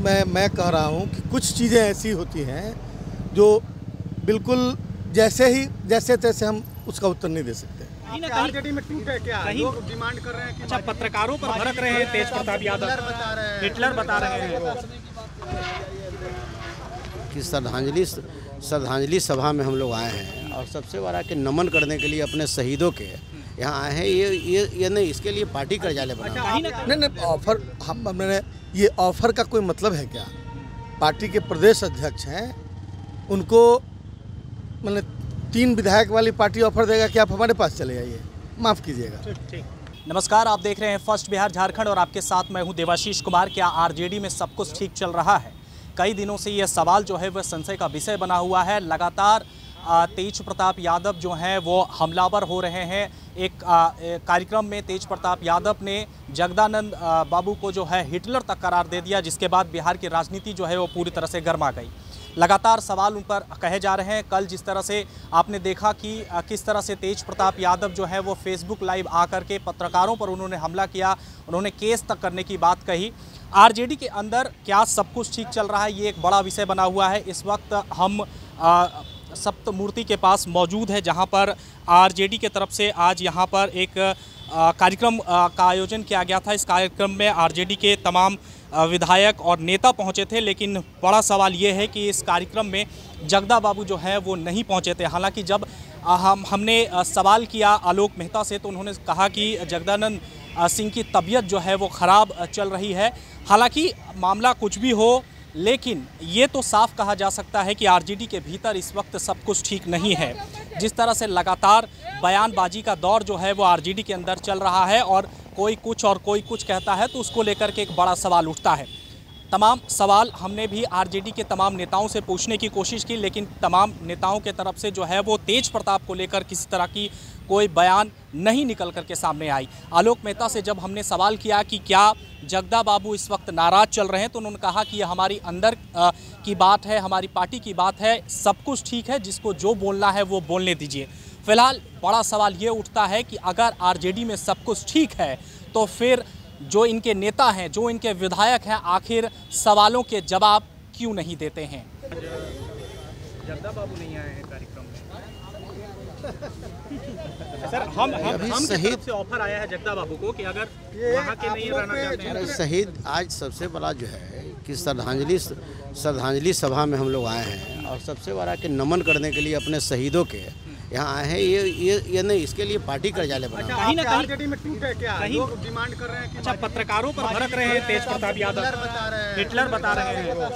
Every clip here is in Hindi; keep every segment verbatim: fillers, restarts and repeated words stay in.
मैं मैं कह रहा हूँ कि कुछ चीज़ें ऐसी होती हैं जो बिल्कुल जैसे ही जैसे तैसे हम उसका उत्तर नहीं दे सकते। आरजेडी में टूट है क्या? लोग डिमांड कर रहे हैं कि अच्छा, पत्रकारों पर भड़क रहे हैं तेज प्रताप यादव, हिटलर बता रहे हैं कि श्रद्धांजलि श्रद्धांजलि सभा में हम लोग आए हैं और सबसे बड़ा कि नमन करने के लिए अपने शहीदों के यहाँ आए हैं। ये ये ये नहीं, इसके लिए पार्टी कर्जालय बना। नहीं नहीं ऑफर हम मैंने ये ऑफर का कोई मतलब है क्या? पार्टी के प्रदेश अध्यक्ष हैं, उनको मैंने तीन विधायक वाली पार्टी ऑफर देगा कि आप हमारे पास चले आइए, माफ़ कीजिएगा। ठीक। नमस्कार, आप देख रहे हैं फर्स्ट बिहार झारखंड और आपके साथ मैं हूं देवाशीष कुमार। क्या आरजेडी में सब कुछ ठीक चल रहा है? कई दिनों से यह सवाल जो है वह संशय का विषय बना हुआ है। लगातार तेज प्रताप यादव जो हैं वो हमलावर हो रहे हैं। एक कार्यक्रम में तेज प्रताप यादव ने जगदानंद बाबू को जो है हिटलर तक करार दे दिया, जिसके बाद बिहार की राजनीति जो है वो पूरी तरह से गर्मा गई। लगातार सवाल उन पर कहे जा रहे हैं। कल जिस तरह से आपने देखा कि किस तरह से तेज प्रताप यादव जो है वो फेसबुक लाइव आकर के पत्रकारों पर उन्होंने हमला किया, उन्होंने केस तक करने की बात कही। आरजेडी के अंदर क्या सब कुछ ठीक चल रहा है, ये एक बड़ा विषय बना हुआ है। इस वक्त हम सप्तमूर्ति के पास मौजूद है, जहां पर आरजेडी के तरफ से आज यहां पर एक कार्यक्रम का आयोजन किया गया था। इस कार्यक्रम में आरजेडी के तमाम विधायक और नेता पहुंचे थे, लेकिन बड़ा सवाल ये है कि इस कार्यक्रम में जगदा बाबू जो है वो नहीं पहुंचे थे। हालांकि जब हम हमने सवाल किया आलोक मेहता से तो उन्होंने कहा कि जगदानंद सिंह की तबीयत जो है वो ख़राब चल रही है। हालांकि मामला कुछ भी हो, लेकिन ये तो साफ कहा जा सकता है कि आरजेडी के भीतर इस वक्त सब कुछ ठीक नहीं है। जिस तरह से लगातार बयानबाजी का दौर जो है वो आरजेडी के अंदर चल रहा है और कोई कुछ और कोई कुछ कहता है, तो उसको लेकर के एक बड़ा सवाल उठता है। तमाम सवाल हमने भी आरजेडी के तमाम नेताओं से पूछने की कोशिश की, लेकिन तमाम नेताओं के तरफ से जो है वो तेज प्रताप को लेकर किसी तरह की कोई बयान नहीं निकल करके सामने आई। आलोक मेहता से जब हमने सवाल किया कि क्या जगदा बाबू इस वक्त नाराज़ चल रहे हैं, तो उन्होंने कहा कि ये हमारी अंदर आ, की बात है, हमारी पार्टी की बात है, सब कुछ ठीक है, जिसको जो बोलना है वो बोलने दीजिए। फिलहाल बड़ा सवाल ये उठता है कि अगर आरजेडी में सब कुछ ठीक है तो फिर जो इनके नेता हैं, जो इनके विधायक हैं, आखिर सवालों के जवाब क्यों नहीं देते हैं? जगदा बाबू नहीं आए हैं कार्यक्रम में। सर, हम हम हम शहीद से ऑफर आया है जगदा बाबू को कि अगर वहाँ के नहीं रहना चाहते हैं। शहीद आज सबसे बड़ा जो है कि श्रद्धांजलि श्रद्धांजलि सभा में हम लोग आए हैं और सबसे बड़ा कि नमन करने के लिए अपने शहीदों के यहाँ आए हैं। ये ये ये नहीं, इसके लिए पार्टी कर्जालय बना। कहीं ना कहीं आरजेडी में टूट है क्या? लोग डिमांड कर रहे हैं कि अच्छा, पत्रकारों पर भड़क रहे हैं तेज प्रताप यादव, हिटलर बता रहे हैं।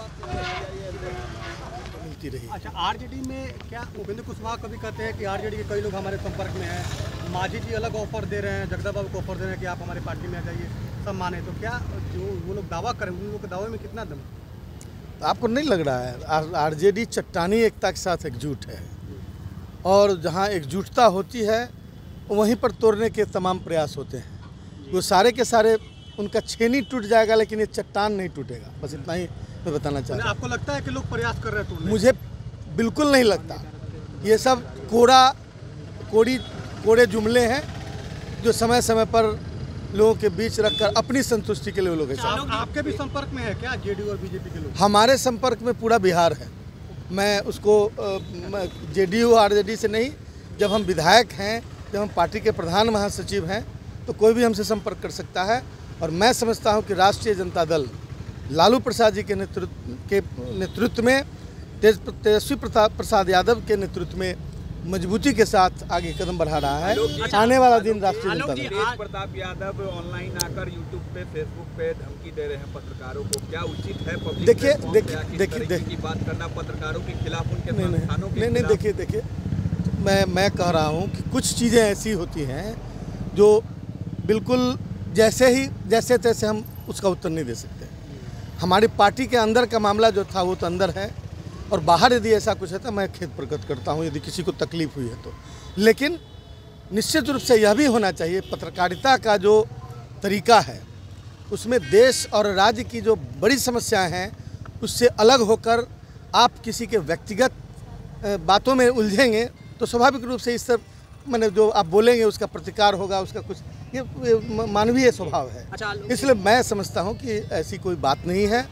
अच्छा, आरजेडी में क्या उपेंद्र कुशवाहा कभी कहते हैं कि आरजेडी के कई लोग हमारे संपर्क में हैं, मांझी जी अलग ऑफर दे रहे हैं, जगदा बाबू को ऑफर दे रहे हैं कि आप हमारी पार्टी में आ जाइए, सब माने, तो क्या जो वो लोग दावा करें, उन लोगों के दावे में कितना दम? आपको नहीं लग रहा है आरजेडी चट्टानी एकता के साथ एकजुट है, और जहाँ एकजुटता होती है वहीं पर तोड़ने के तमाम प्रयास होते हैं। वो सारे के सारे उनका छेनी टूट जाएगा, लेकिन ये चट्टान नहीं टूटेगा। बस इतना ही मैं बताना चाहता हूँ। आपको लगता है कि लोग प्रयास कर रहे हैं तोड़ने? मुझे बिल्कुल नहीं लगता। ये सब कोड़ा कोड़ी कोड़े जुमले हैं जो समय समय पर लोगों के बीच रखकर अपनी संतुष्टि के लिए लोग ऐसा। आप, आपके भी संपर्क में है क्या जेडीयू और बीजेपी के लोग? हमारे संपर्क में पूरा बिहार है। मैं उसको जेडीयू आरजेडी से नहीं, जब हम विधायक हैं, जब हम पार्टी के प्रधान महासचिव हैं, तो कोई भी हमसे संपर्क कर सकता है। और मैं समझता हूं कि राष्ट्रीय जनता दल लालू प्रसाद जी के नेतृत्व के नेतृत्व में, तेज तेजस्वी प्रसाद यादव के नेतृत्व में मजबूती के साथ आगे कदम बढ़ा रहा है। आने वाला दिन राष्ट्रीय जनता दल। तेज प्रताप यादव ऑनलाइन आकर यूट्यूब पे, फेसबुक पे धमकी दे रहे हैं पत्रकारों को, क्या उचित है? पब्लिक देखिए देखिए देखिए देखिए बात करना पत्रकारों के खिलाफ, उनके संस्थानों के नहीं नहीं देखिए देखिए मैं मैं कह रहा हूँ कि कुछ चीज़ें ऐसी होती हैं जो बिल्कुल जैसे ही जैसे तैसे हम उसका उत्तर नहीं दे सकते। हमारी पार्टी के अंदर का मामला जो था वो तो अंदर है, और बाहर यदि ऐसा कुछ है तो मैं खेद प्रकट करता हूँ यदि किसी को तकलीफ हुई है तो। लेकिन निश्चित रूप से यह भी होना चाहिए, पत्रकारिता का जो तरीका है उसमें देश और राज्य की जो बड़ी समस्याएं हैं उससे अलग होकर आप किसी के व्यक्तिगत बातों में उलझेंगे तो स्वाभाविक रूप से इस तरह मैंने जो आप बोलेंगे उसका प्रतिकार होगा, उसका कुछ ये मानवीय स्वभाव है। इसलिए मैं समझता हूँ कि ऐसी कोई बात नहीं है।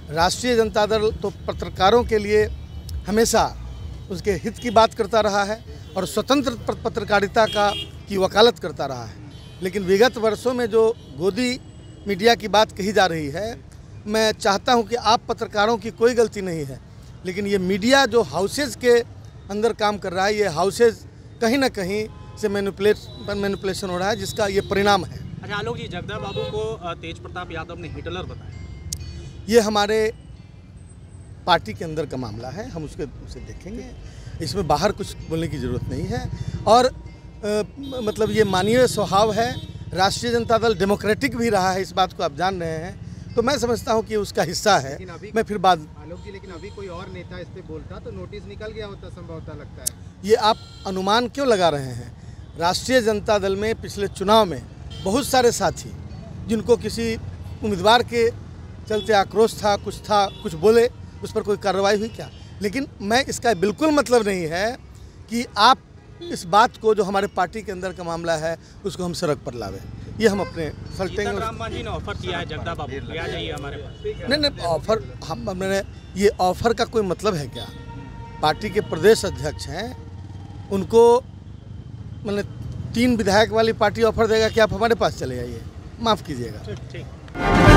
राष्ट्रीय जनता दल तो पत्रकारों के लिए हमेशा उसके हित की बात करता रहा है और स्वतंत्र पत्रकारिता का की वकालत करता रहा है। लेकिन विगत वर्षों में जो गोदी मीडिया की बात कही जा रही है, मैं चाहता हूं कि आप पत्रकारों की कोई गलती नहीं है, लेकिन ये मीडिया जो हाउसेज के अंदर काम कर रहा है, ये हाउसेज कहीं ना कहीं से मैनिपुलेट मैनिपुलेशन हो रहा है, जिसका ये परिणाम है। अच्छा आलोक जी, जगदा बाबू को तेज प्रताप यादव ने हिटलर बताया। ये हमारे पार्टी के अंदर का मामला है, हम उसके उसे देखेंगे, इसमें बाहर कुछ बोलने की ज़रूरत नहीं है। और आ, मतलब ये मानवीय स्वभाव है। राष्ट्रीय जनता दल डेमोक्रेटिक भी रहा है, इस बात को आप जान रहे हैं, तो मैं समझता हूँ कि उसका हिस्सा है। मैं फिर बाद आलोक जी, लेकिन अभी कोई और नेता इस पे बोलता तो नोटिस निकल गया होता संभवतः, लगता है। ये आप अनुमान क्यों लगा रहे हैं? राष्ट्रीय जनता दल में पिछले चुनाव में बहुत सारे साथी जिनको किसी उम्मीदवार के चलते आक्रोश था, कुछ था, कुछ बोले, उस पर कोई कार्रवाई हुई क्या? लेकिन मैं इसका बिल्कुल मतलब नहीं है कि आप इस बात को, जो हमारे पार्टी के अंदर का मामला है, उसको हम सड़क पर लावें। ये हम अपने सल्टेंगे। राम मांझी ने ऑफर किया है जगदा बाबू को, आ जाइए हमारे पास। नहीं नहीं, ऑफर हम मैंने ये ऑफर का कोई मतलब है क्या? पार्टी के प्रदेश अध्यक्ष हैं, उनको मैंने तीन विधायक वाली पार्टी ऑफर देगा कि आप हमारे पास चले जाइए, माफ़ कीजिएगा। ठीक ठीक।